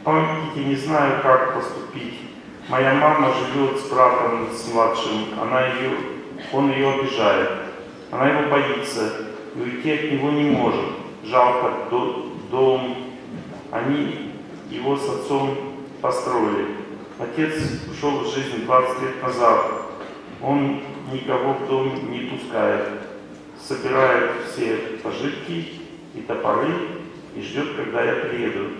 Помогите, не знаю, как поступить. Моя мама живет с братом, с младшим, он ее обижает, она его боится, и уйти от него не может. Жалко, дом, они его с отцом построили. Отец ушел в жизнь 20 лет назад, он никого в дом не пускает, собирает все пожитки и топоры и ждет, когда я приеду.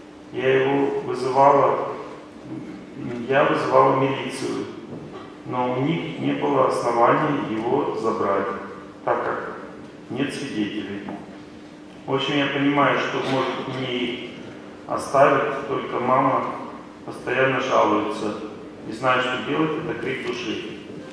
Я вызывала милицию, но у них не было оснований его забрать, так как нет свидетелей. В общем, я понимаю, что может не оставить, только мама постоянно жалуется. Не знаю, что делать, это крик души.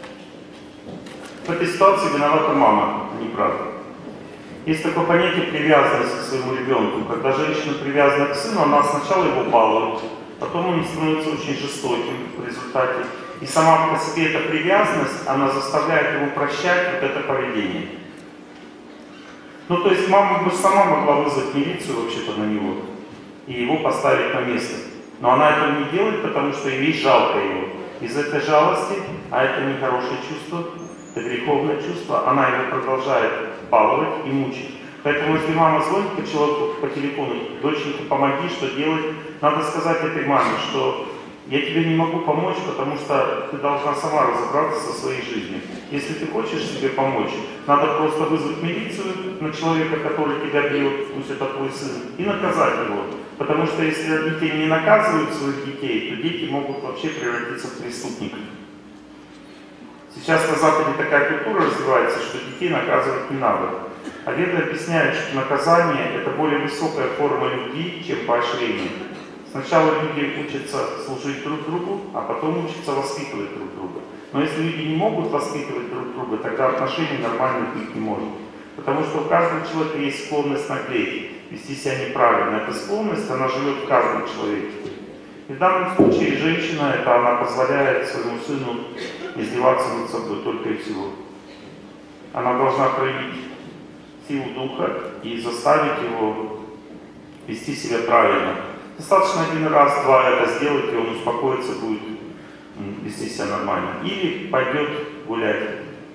В этой ситуации виновата мама, а не брат. Есть такое понятие привязанности к своему ребенку. Когда женщина привязана к сыну, она сначала его балует, потом он становится очень жестоким в результате. И сама по себе эта привязанность, она заставляет его прощать вот это поведение. Ну, то есть мама бы сама могла вызвать милицию вообще-то на него и его поставить на место. Но она этого не делает, потому что ей жалко его. Из этой жалости, а это нехорошее чувство, это греховное чувство, она его продолжает баловать и мучить. Поэтому, если мама звонит по человеку по телефону: доченька, помоги, что делать, надо сказать этой маме, что я тебе не могу помочь, потому что ты должна сама разобраться со своей жизнью. Если ты хочешь себе помочь, надо просто вызвать милицию на человека, который тебя бьет, пусть это твой сын, и наказать его. Потому что если родители не наказывают своих детей, то дети могут вообще превратиться в преступников. Сейчас на Западе такая культура развивается, что детей наказывать не надо. А Веды объясняют, что наказание — это более высокая форма любви, чем поощрение. Сначала люди учатся служить друг другу, а потом учатся воспитывать друг друга. Но если люди не могут воспитывать друг друга, тогда отношений нормальных быть не может. Потому что у каждого человека есть склонность наглеть, вести себя неправильно. Эта склонность, она живет в каждом человеке. И в данном случае женщина, это она позволяет своему сыну издеваться над собой только и всего. Она должна проявить силу духа и заставить его вести себя правильно. Достаточно один раз, два это сделать, и он успокоится, будет вести себя нормально. Или пойдет гулять.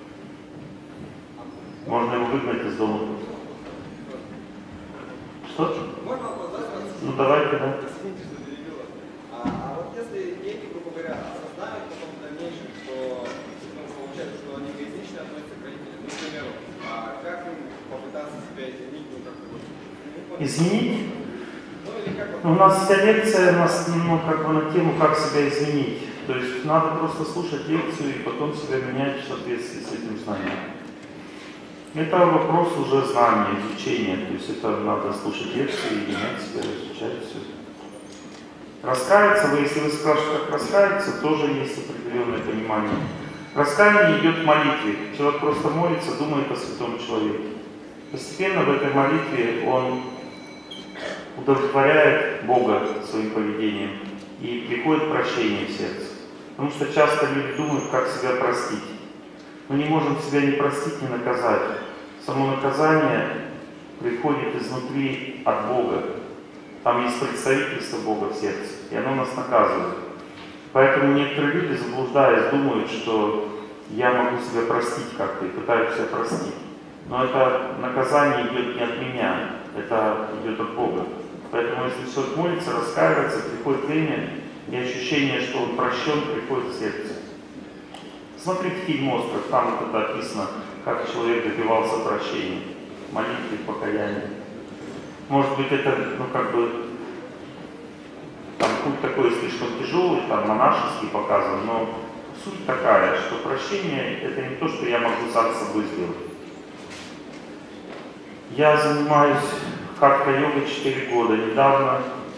Можно его выгнать из дома. Что? Ну давайте, да. А вот если дети, грубо говоря, осознают потом в дальнейшем, что получается, что они эгоистично относятся к родителям, например, как им попытаться себя изменить, Изменить? У нас вся лекция на тему, как себя изменить. То есть надо просто слушать лекцию и потом себя менять в соответствии с этим знанием. Это вопрос уже знания, изучения. То есть это надо слушать лекции и менять себя, изучать все. Раскаяться, если вы спрашиваете, как раскаяться, тоже есть определенное понимание. Раскаяние идет в молитве. Человек просто молится, думает о святом человеке. Постепенно в этой молитве он удовлетворяет Бога своим поведением и приходит прощение в сердце. Потому что часто люди думают, как себя простить. Мы не можем себя ни простить, ни наказать. Само наказание приходит изнутри от Бога. Там есть представительство Бога в сердце, и оно нас наказывает. Поэтому некоторые люди, заблуждаясь, думают, что я могу себя простить как-то и пытаются себя простить. Но это наказание идет не от меня, это идет от Бога. Поэтому если человек молится, раскаивается, приходит время, и ощущение, что он прощен, приходит в сердце. Смотрите фильм «Остров», там вот это описано, как человек добивался прощения, молитвы, покаяния. Может быть, это, там путь такой слишком тяжелый, там монашеский показан, но суть такая, что прощение — это не то, что я могу сам с собой сделать. Я занимаюсь хатха-йогой 4 года, недавно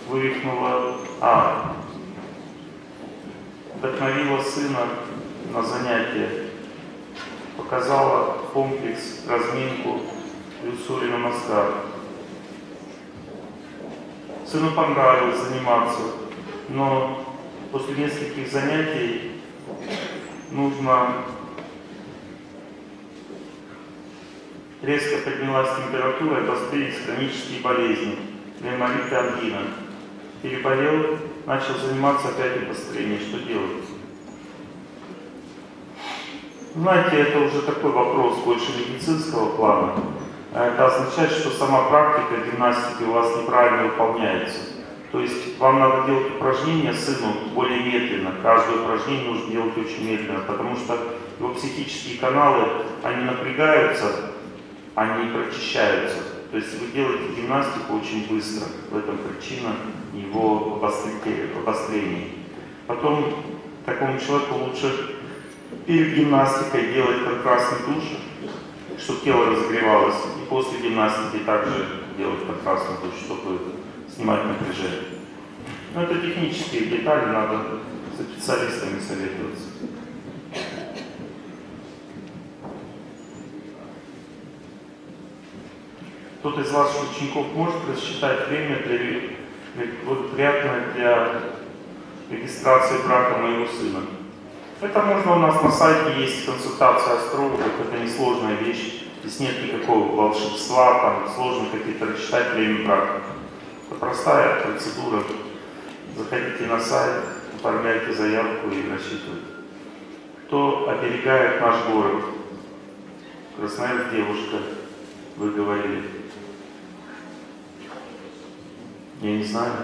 вдохновила сына на занятия, показала комплекс, разминку, плюс Сурья Намаскар. Сыну понравилось заниматься, но после нескольких занятий резко поднялась температура, обострились хронические болезни, пневмонит и ангина. переболел, начал заниматься опять обострением. Что делать? Знаете, это уже такой вопрос больше медицинского плана. Это означает, что сама практика гимнастики у вас неправильно выполняется. То есть вам надо делать упражнения сыну более медленно. Каждое упражнение нужно делать очень медленно, потому что его психические каналы, они напрягаются, они прочищаются. То есть вы делаете гимнастику очень быстро. В этом причина его обострения. Потом такому человеку лучше перед гимнастикой делать контрастный душ, чтобы тело разогревалось. И после гимнастики также делать контрастный душ, чтобы снимать напряжение. Но это технические детали, надо с специалистами советоваться. Кто-то из ваших учеников может рассчитать время благоприятное для регистрации брака моего сына? Это можно, у нас на сайте есть консультация астрологов, это несложная вещь. Здесь нет никакого волшебства, там сложно какие-то рассчитать время брака. Это простая процедура. Заходите на сайт, оформляйте заявку и рассчитывайте. Кто оберегает наш город? Красноярск, девушка, вы говорили. Я не знаю.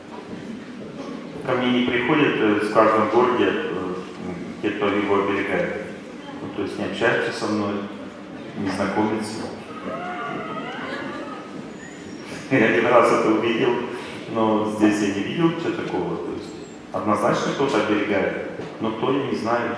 Ко мне не приходят в каждом городе те, кто его оберегает. Ну, то есть не общаются со мной, не знакомятся. Я один раз это увидел, но здесь я не видел ничего такого. То есть однозначно кто-то оберегает, но кто, я не знаю.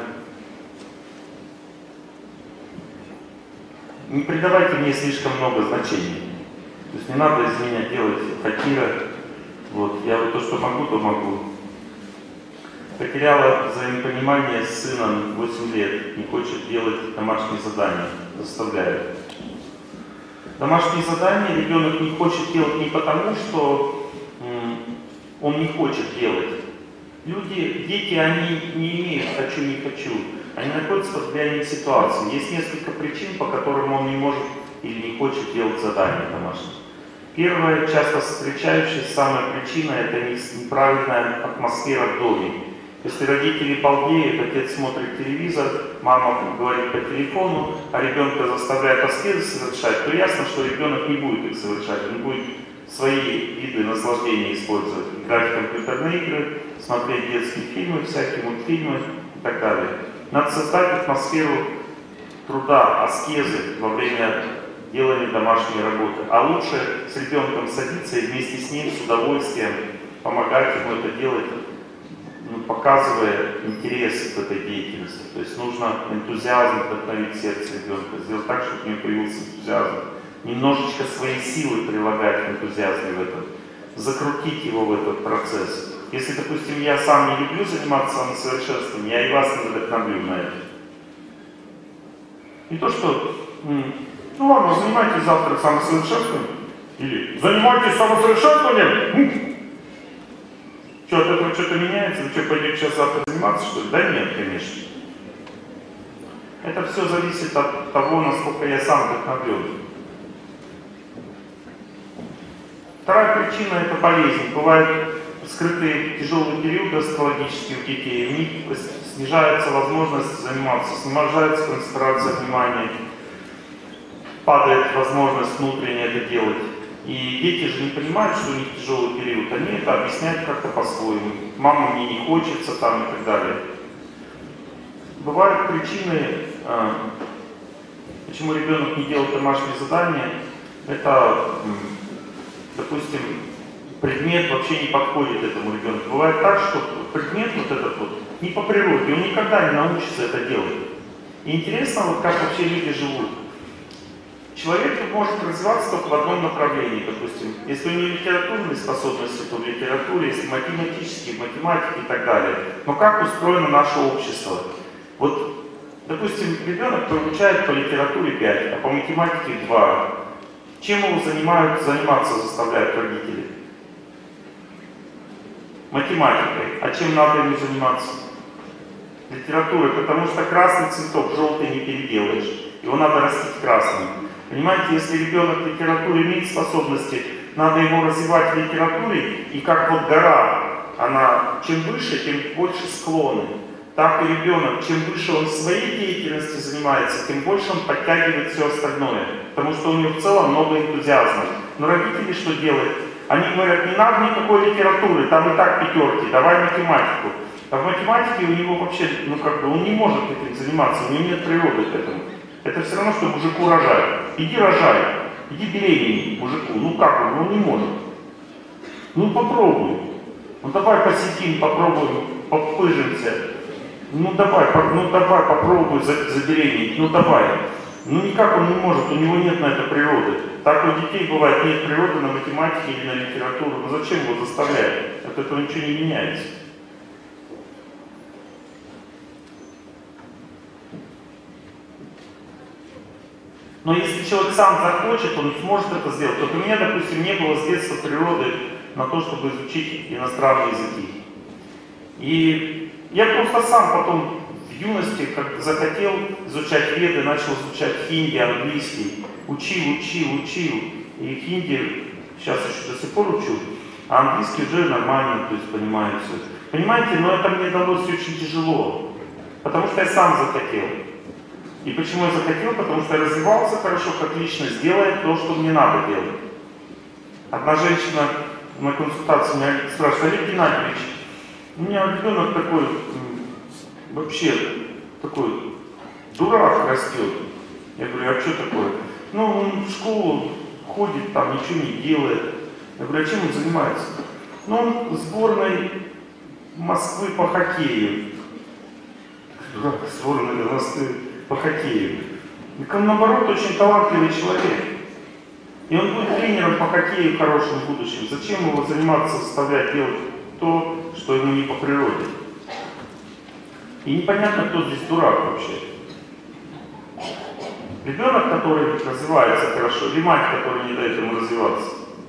Не придавайте мне слишком много значений. То есть не надо из меня делать хакира. Вот, я вот то, что могу, то могу. Потеряла взаимопонимание с сыном 8 лет, не хочет делать домашние задания, заставляет. Домашние задания ребенок не хочет делать не потому, что он не хочет делать. Дети, они не имеют «хочу, не хочу». Они находятся под влиянием ситуации. Есть несколько причин, по которым он не может или не хочет делать задания домашние. Первая, часто встречающаяся самая причина, это неправильная атмосфера в доме. Если родители балдеют, отец смотрит телевизор, мама говорит по телефону, а ребенка заставляет аскезы совершать, то ясно, что ребенок не будет их совершать, он будет свои виды наслаждения использовать, играть в компьютерные игры, смотреть детские фильмы, всякие мультфильмы и так далее. Надо создать атмосферу труда, аскезы во время делания домашней работы. А лучше с ребенком садиться и вместе с ним с удовольствием помогать ему это делать, показывая интерес к этой деятельности. То есть нужно энтузиазм вдохновить сердце ребенка, сделать так, чтобы у него появился энтузиазм. Немножечко свои силы прилагать в энтузиазме в этом, закрутить его в этот процесс. Если, допустим, я сам не люблю заниматься самосовершенствованием, я и вас не вдохновлю на это. Не то, что, ну ладно, занимайтесь завтра самосовершенствованием, или занимайтесь самосовершенствованием. Что, от этого что-то меняется? Вы что, пойдете сейчас завтра заниматься, что ли? Да нет, конечно. Это все зависит от того, насколько я сам вдохновлен. Вторая причина – это болезнь. Бывают скрытые тяжелые периоды астрологические у детей, у них снижается возможность заниматься, снижается концентрация внимания, падает возможность внутренне это делать. И дети же не понимают, что у них тяжелый период, они это объясняют как-то по-своему. Мама, мне не хочется там и так далее. Бывают причины, почему ребенок не делает домашние задания. Это, допустим, предмет вообще не подходит этому ребенку. Бывает так, что предмет вот этот вот не по природе, он никогда не научится это делать. И интересно, вот как вообще люди живут. Человек может развиваться только в одном направлении, допустим. Если у него литературные способности, то в литературе, если математические, в математике и так далее. Но как устроено наше общество? Вот, допустим, ребенок получает по литературе 5, а по математике 2. Чем его заниматься заставляют родители? Математикой. А чем надо ему заниматься? Литературой, потому что красный цветок желтый не переделаешь. Его надо растить красным. Понимаете, если ребенок в литературе имеет способности, надо его развивать в литературе, и как вот гора, она чем выше, тем больше склоны. Так и ребенок, чем выше он своей деятельности занимается, тем больше он подтягивает все остальное, потому что у него в целом много энтузиазма. Но родители что делают? Они говорят, не надо никакой литературы, там и так пятерки, давай математику. А в математике у него вообще, он не может этим заниматься, у него нет природы к этому. Это все равно, что мужику рожать. Иди рожай, иди беременей мужику. Он не может. Попробуй. Давай посидим, попробуем, попыжимся. Давай попробуй забеременеть, давай. Никак он не может, у него нет на это природы. Так у детей бывает, нет природы на математике или на литературу. Зачем его заставлять? От этого ничего не меняется. Но если человек сам захочет, он сможет это сделать. Вот у меня, допустим, не было с детства природы на то, чтобы изучить иностранные языки. И я просто сам потом в юности, как захотел изучать веды, начал изучать хинди, английский. Учил. И хинди сейчас еще до сих пор учу, а английский уже нормально, то есть понимаю все. Понимаете, но это мне далось очень тяжело, потому что я сам захотел. И почему я захотел? Потому что я развивался хорошо, как личность, делая то, что мне надо делать. Одна женщина на консультации меня спрашивает: Олег Геннадьевич, у меня ребенок такой, вообще такой дурак растет. Я говорю, а что такое? Он в школу ходит, там ничего не делает. Я говорю, а чем он занимается? Он в сборной Москвы по хоккею. Дурак, сборная Москвы по хоккею. Так он, наоборот, очень талантливый человек. И он будет тренером по хоккею в хорошем будущем. Зачем его заниматься, заставлять делать то, что ему не по природе? И непонятно, кто здесь дурак вообще. Ребенок, который развивается хорошо, или мать, которая не дает ему развиваться.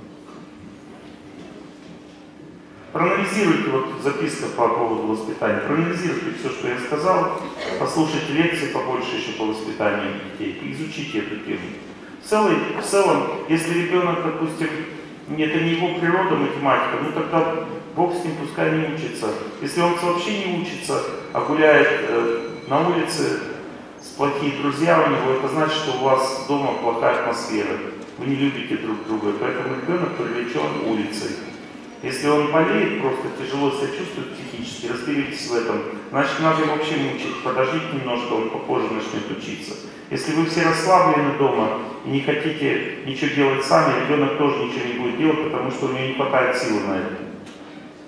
Проанализируйте, вот записка по поводу воспитания, проанализируйте все, что я сказал, послушайте лекции побольше еще по воспитанию детей, изучите эту тему. В целом, если ребенок, допустим, это не его природа, математика, тогда Бог с ним, пускай не учится. Если он вообще не учится, а гуляет на улице с плохие друзья у него, это значит, что у вас дома плохая атмосфера. Вы не любите друг друга, поэтому ребенок привлечен улицей. Если он болеет, просто тяжело себя чувствует психически, разберитесь в этом, значит, надо его вообще мучить, подождите немножко, он попозже начнет учиться. Если вы все расслаблены дома и не хотите ничего делать сами, ребенок тоже ничего не будет делать, потому что у него не хватает силы на это.